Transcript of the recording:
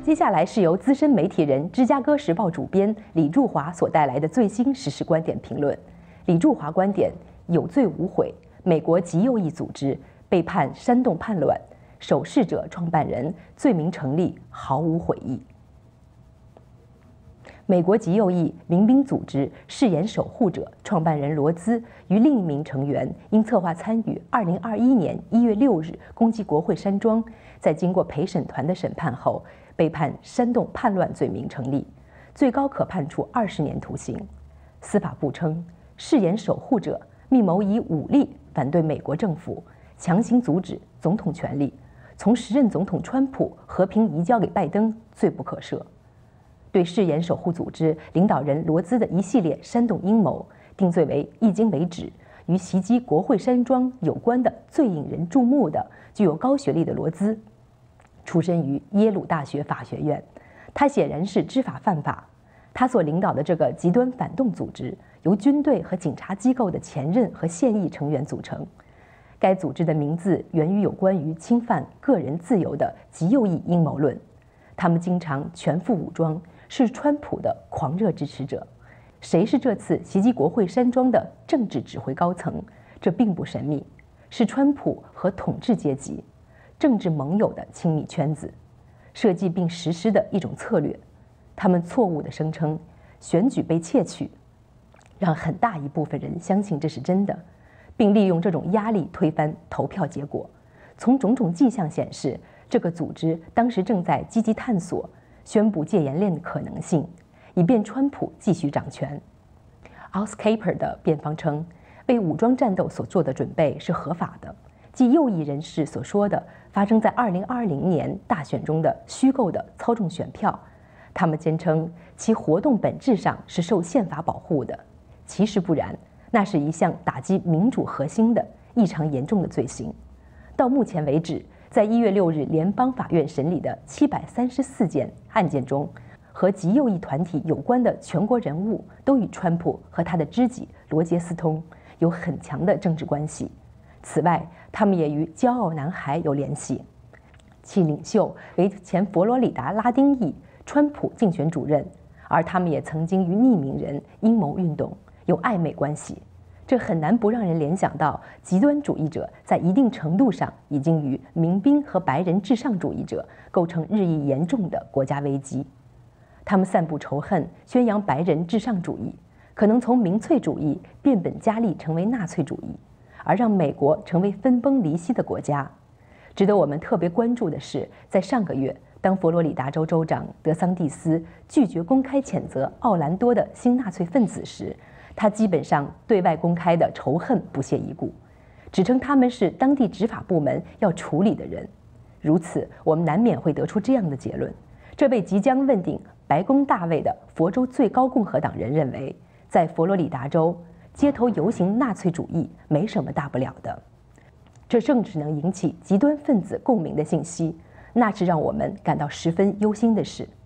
接下来是由资深媒体人、芝加哥时报主编李柱华所带来的最新时事观点评论。李柱华观点：有罪无悔，美国极右翼组织被判煽动叛乱，守势者创办人罪名成立，毫无悔意。美国极右翼民兵组织誓言守护者创办人罗兹与另一名成员因策划参与2021年1月6日攻击国会山庄，在经过陪审团的审判后，被判煽动叛乱罪名成立，最高可判处20年徒刑。司法部称，誓言守护者密谋以武力反对美国政府，强行阻止总统权力，从时任总统川普和平移交给拜登，罪不可赦。对誓言守护组织领导人罗兹的一系列煽动阴谋定罪为迄今为止与袭击国会山庄有关的最引人注目的、具有高学历的罗兹，出身于耶鲁大学法学院，他显然是知法犯法。他所领导的这个极端反动组织由军队和警察机构的前任和现役成员组成。该组织的名字源于有关于侵犯个人自由的极右翼阴谋论。他们经常全副武装，是川普的狂热支持者。谁是这次袭击国会山庄的政治指挥高层？这并不神秘，是川普和统治阶级、政治盟友的亲密圈子，设计并实施的一种策略。他们错误地声称选举被窃取，让很大一部分人相信这是真的，并利用这种压力推翻投票结果。从种种迹象显示，这个组织当时正在积极探索宣布戒严令的可能性，以便川普继续掌权。Outscaper 的辩方称，为武装战斗所做的准备是合法的，即右翼人士所说的发生在2020年大选中的虚构的操纵选票。他们坚称其活动本质上是受宪法保护的，其实不然，那是一项打击民主核心的异常严重的罪行。到目前为止，在1月6日联邦法院审理的734件案件中，和极右翼团体有关的全国人物都与川普和他的知己罗杰斯通有很强的政治关系。此外，他们也与骄傲男孩有联系，其领袖为前佛罗里达拉丁裔川普竞选主任，而他们也曾经与匿名人阴谋运动有暧昧关系。这很难不让人联想到，极端主义者在一定程度上已经与民兵和白人至上主义者构成日益严重的国家危机。他们散布仇恨，宣扬白人至上主义，可能从民粹主义变本加厉成为纳粹主义，而让美国成为分崩离析的国家。值得我们特别关注的是，在上个月，当佛罗里达州州长德桑蒂斯拒绝公开谴责奥兰多的新纳粹分子时，他基本上对外公开的仇恨不屑一顾，只称他们是当地执法部门要处理的人。如此，我们难免会得出这样的结论：这位即将问鼎白宫大位的佛州最高共和党人认为，在佛罗里达州街头游行纳粹主义没什么大不了的。这正是能引起极端分子共鸣的信息，那是让我们感到十分忧心的事。